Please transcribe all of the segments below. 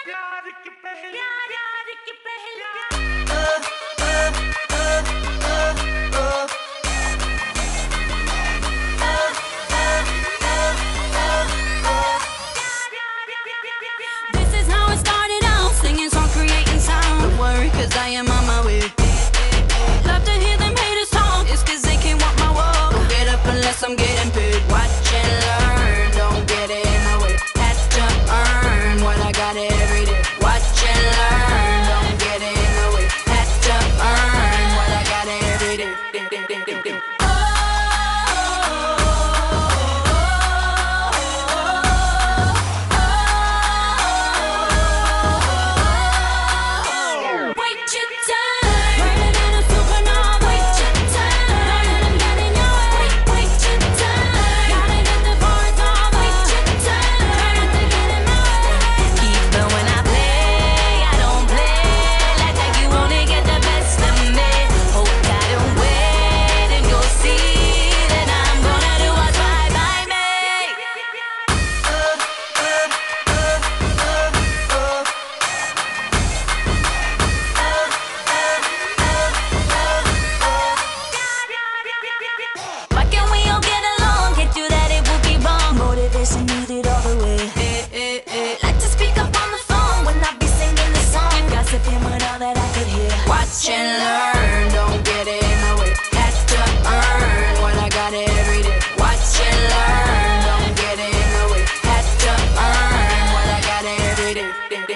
This is how it started out, singing songs, creating sound. Don't worry, cause I am on my way. Love to hear them haters talk, it's cause they can't walk my walk. Don't get up unless I'm getting paid. Watch and learn, don't get in my way. Had to earn what I got every day. Watch and learn, don't get in my way. Had to earn what I got every day. Watch and learn, don't get in my way. Had to earn what I got every day. Watch and learn, don't get in my way. Had to earn what I got every day.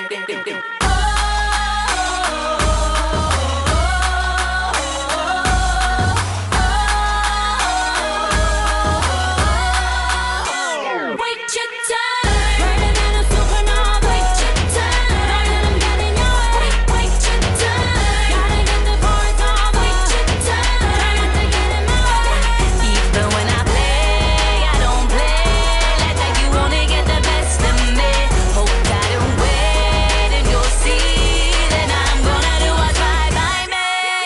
Wait your time, burning in a supernova. Wait your time, burning, I'm getting your way. Wait your time, gotta get the parts off. Wait your time, trying to get in my way. Even when I play, I don't play like that. You wanna get the best of me. Hold tight and wait, and you'll see that I'm gonna do what's right by me.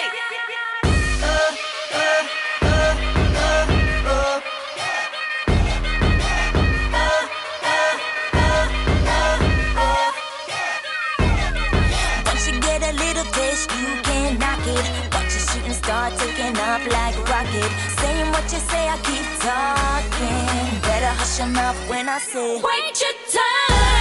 Once you get a little taste, you can't knock it. Watch your shooting star taking up like a rocket. Saying what you say, I keep talking. Better hush your mouth when I say, wait your time.